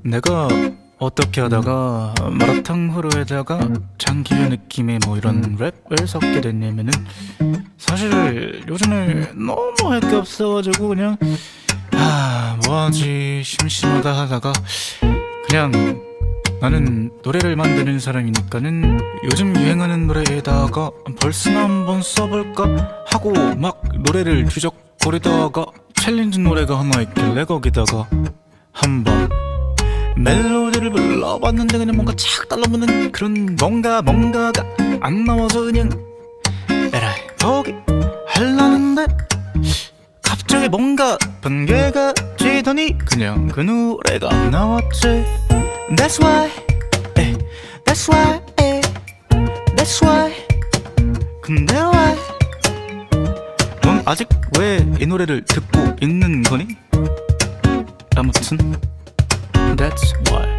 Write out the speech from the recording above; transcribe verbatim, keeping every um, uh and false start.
내가 어떻게 하다가 마라탕 호로에다가 장기의 느낌의 뭐 이런 랩을 섞게 됐냐면은, 사실 요즘에 너무 할 게 없어가지고 그냥 아 뭐하지 심심하다 하다가 그냥 나는 노래를 만드는 사람이니까는 요즘 유행하는 노래에다가 벌스나 한번 써볼까 하고 막 노래를 뒤적거리다가 챌린지 노래가 하나 있길래 거기다가 한번 멜로디를 불러봤는데 그냥 뭔가 착 달라붙는 그런 뭔가 뭔가가 안 나와서 그냥 에라이 포기 할라는데 갑자기 뭔가 번개가 지더니 그냥 그 노래가 나왔지. That's why, eh, that's why, eh, that's why. 근데 why? 넌 아직 왜 이 노래를 듣고 있는 거니? 아무튼 That's why.